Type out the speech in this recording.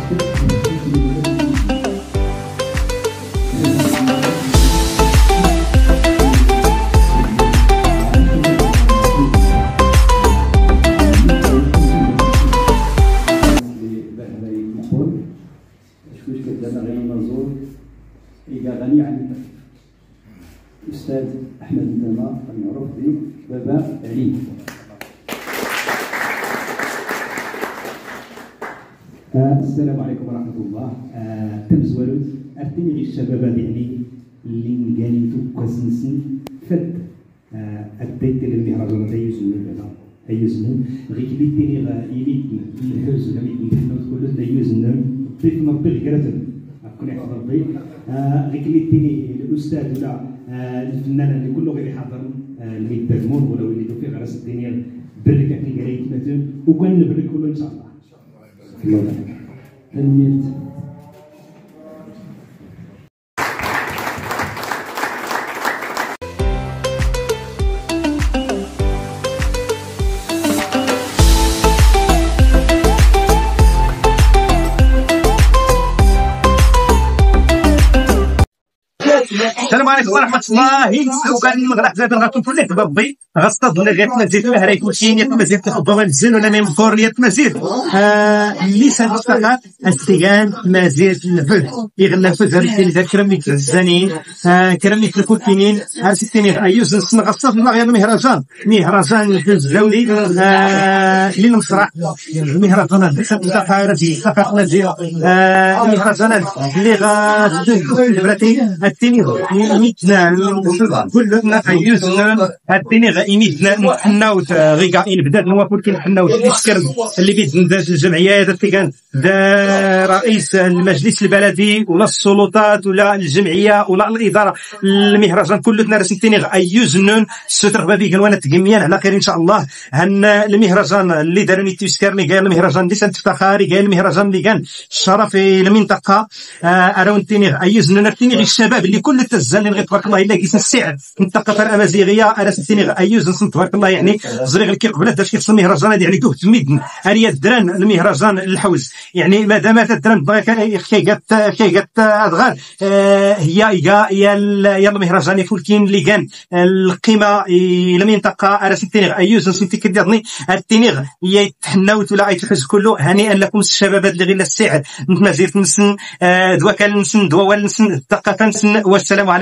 غني عن التعريف. الأستاذ أحمد الدما المعروف ببابا علي. السلام عليكم ورحمة الله. تمز ولود أرتيني غير الشباب يعني اللي نقاليتو كاسنسن فد أديت للمهرجان تيزنو كذا أيزنو غير كليتيني يميتنا الحوز ولا يميتنا كلنا تيزنو ضيف نربي الكراتب كون يحفظ ربي غير كليتيني الأستاذ ولا الفنان اللي كله غير يحضر الميدان ولا وليدو في غرس الدنيا بركة في قراية مثل وكان نبرك كله إن شاء الله. تنميت السلام عليكم ورحمة الله. وكان المغرب زاد غاتو كل بابي غاصطاد ولا غير مزيد هراي كلشي نيت مزيد تخبى مزيان ولا ميم فور نيت مزيد اللي سنستقى استيغان مزيد الفل يغنى الفل هذيك كرميك الزانين كرميك الكوتينين عرفتيني ايوز نسن غاصطاد ما غير مهرجان الزولي اللي المسرح المهرجان الثقافة الثقافة ديال المهرجانات اللي غاتبراتي التيني ميتنا كلنا يوزنا هاديني غايميتنا نحناوت غيكا ان بدات نوافل كي نحناوت السكر اللي بيت الجمعيه هذا كان رئيس المجلس البلدي ولا السلطات ولا الجمعيه ولا الاداره المهرجان كلنا رسمتيني غايوزنون ستر بابي كنوانا تقميان على خير ان شاء الله. هن المهرجان اللي داروا نيتو سكرني قال المهرجان اللي سنتفتخاري قال المهرجان اللي كان شرف المنطقه اراونتيني غايوزنون نرتيني غير الشباب اللي كل التزالين غير تبارك الله الا كيس السعر من الثقافه الامازيغيه انا سنتيني ايوز تبارك الله يعني زريغ كي قبل داش كيفصل المهرجان هذه يعني دوه تميدن اريا الدران المهرجان الحوز يعني مادام الدران كي ادغال هي المهرجان يفولكين اللي كان القيمه المنطقه انا سنتيني ايوز سنتي كديرني التينيغ هي يتحناوت ولا يتحز كله هنيئا لكم الشباب اللي غير السعر مزيد نسن دوا كان نسن دوا نسن الثقافه نسن والسلام عليكم.